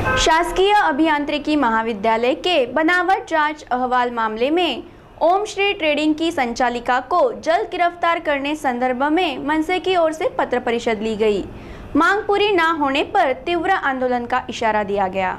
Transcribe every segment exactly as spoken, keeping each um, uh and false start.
शासकीय अभियांत्रिकी महाविद्यालय के बनावट जांच अहवाल मामले में ओम श्री ट्रेडिंग की संचालिका को जल्द गिरफ्तार करने संदर्भ में मनसे की ओर से पत्र परिषद ली गई। मांग पूरी न होने पर तीव्र आंदोलन का इशारा दिया गया।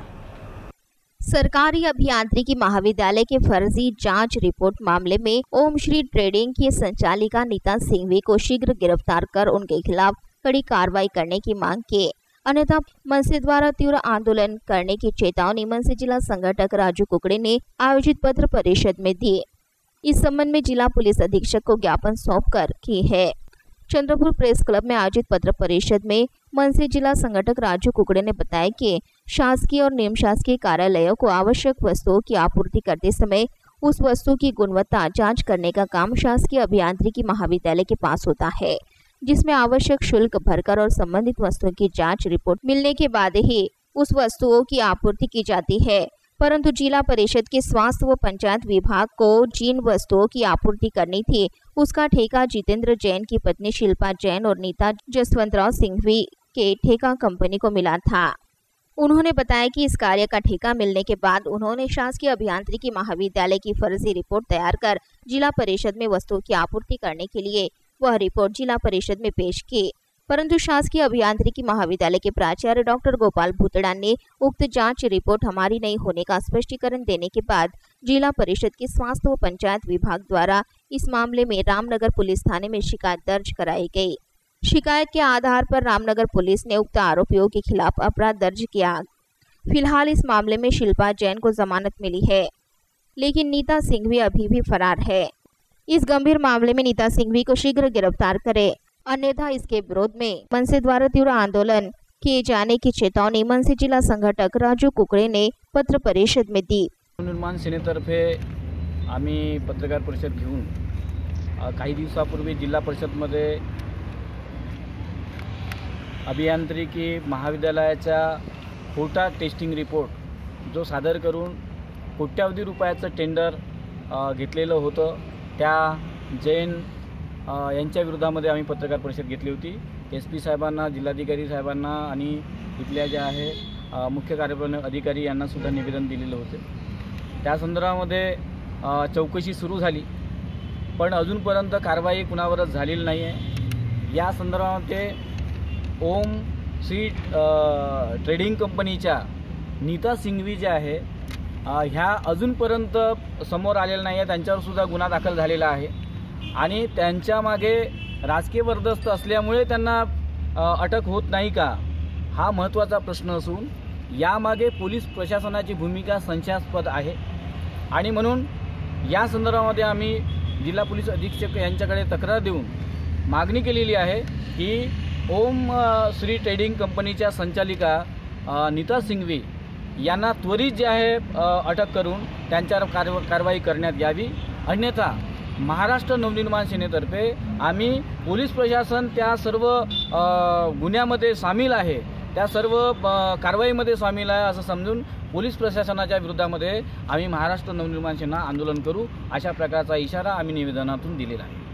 सरकारी अभियांत्रिकी महाविद्यालय के फर्जी जांच रिपोर्ट मामले में ओम श्री ट्रेडिंग की संचालिका नीता सिंघवी को शीघ्र गिरफ्तार कर उनके खिलाफ कड़ी कार्रवाई करने की मांग की, अन्यथा मनसे द्वारा तीव्र आंदोलन करने की चेतावनी मनसे जिला संगठक राजू कुकड़े ने आयोजित पत्र परिषद में दी। इस संबंध में जिला पुलिस अधीक्षक को ज्ञापन सौंपकर की है। चंद्रपुर प्रेस क्लब में आयोजित पत्र परिषद में मनसे जिला संगठक राजू कुकड़े ने बताया कि शासकीय और निम शासकीय कार्यालयों को आवश्यक वस्तुओं की आपूर्ति करते समय उस वस्तु की गुणवत्ता जांच करने का काम शासकीय अभियांत्रिकी महाविद्यालय के पास होता है, जिसमें आवश्यक शुल्क भरकर और संबंधित वस्तुओं की जांच रिपोर्ट मिलने के बाद ही उस वस्तुओं की आपूर्ति की जाती है। परंतु जिला परिषद के स्वास्थ्य व पंचायत विभाग को जिन वस्तुओं की आपूर्ति करनी थी उसका ठेका जितेंद्र जैन की पत्नी शिल्पा जैन और नीता जसवंतराव सिंघवी के ठेका कंपनी को मिला था। उन्होंने बताया कि इस कार्य का ठेका मिलने के बाद उन्होंने शासकीय अभियांत्रिकी महाविद्यालय की फर्जी रिपोर्ट तैयार कर जिला परिषद में वस्तुओं की आपूर्ति करने के लिए वह रिपोर्ट जिला परिषद में पेश की, परंतु शासकीय अभियांत्रिकी महाविद्यालय के प्राचार्य डॉक्टर गोपाल भूतड़ा ने उक्त जांच रिपोर्ट हमारी नहीं होने का स्पष्टीकरण देने के बाद जिला परिषद के स्वास्थ्य व पंचायत विभाग द्वारा इस मामले में रामनगर पुलिस थाने में शिकायत दर्ज कराई गई। शिकायत के आधार पर रामनगर पुलिस ने उक्त आरोपियों के खिलाफ अपराध दर्ज किया। फिलहाल इस मामले में शिल्पा जैन को जमानत मिली है, लेकिन नीता सिंघवी अभी भी फरार है। इस गंभीर मामले में नीता सिंघवी को शीघ्र गिरफ्तार करे, अन्यथा इसके विरोध में मनसे द्वारा तीव्र आंदोलन किए जाने की चेतावनी मनसे जिला संघटक राजू कुकड़े ने पत्र परिषद में दी। निर्माण सेनेतर्फे आम्ही पत्रकार परिषद घेऊन काही दिवसापूर्वी जिल्हा परिषदमध्ये अभियांत्रिकी महाविद्यालयाचा खोटा टेस्टिंग रिपोर्ट जो सादर करून कोट्यावधी रुपयाचं टेंडर घेतलेलं होतं, त्या जैन यांच्या विरोधामध्ये आम्ही पत्रकार परिषद घेतली होती। एस पी साहेबांना, जिल्हाधिकारी साहेबांना आणि इथल्या जे आहे मुख्य कार्यप्रधान अधिकारी यांना सुद्धा निवेदन दिलेलं होते। त्या संदर्भामध्ये चौकशी सुरू झाली, पण अजूनपर्यंत कारवाई कुणावरच झालेली नाही आहे। या संदर्भामध्ये ओम श्री ट्रेडिंग कंपनीच्या नीता सिंघवी जे आहे ह्या अजूनपर्यंत समोर आलेल्या नाही आहे, त्यांच्यावर सुद्धा गुन्हा दाखल झालेला आहे आणि त्यांच्या मागे राजकीय बरदस्त असल्यामुळे त्यांना अटक होत नाही का, हा महत्त्वाचा प्रश्न असून यामागे पोलीस प्रशासनाची भूमिका संशयास्पद आहे आणि म्हणून या संदर्भामध्ये आम्ही जिल्हा पोलीस अधीक्षक यांच्याकडे तक्रार देऊन मागणी केलेली आहे की ओम श्री ट्रेडिंग कंपनीच्या संचालिका नीता सिंघवी यांना त्वरित जे आहे अटक करून त्यांच्यावर कारवाई करण्यात यावी, अन्यथा महाराष्ट्र नवनिर्माण सेनेतर्फे आम्ही पोलीस प्रशासन त्या सर्व गुन्ह्यामध्ये सामील आहे, त्या सर्व कारवाईमध्ये सामील आहे असं समजून पोलीस प्रशासनाच्या विरोधामध्ये आम्ही महाराष्ट्र नवनिर्माण सेना आंदोलन करू, अशा प्रकारचा इशारा आम्ही निवेदनातून दिलेला आहे।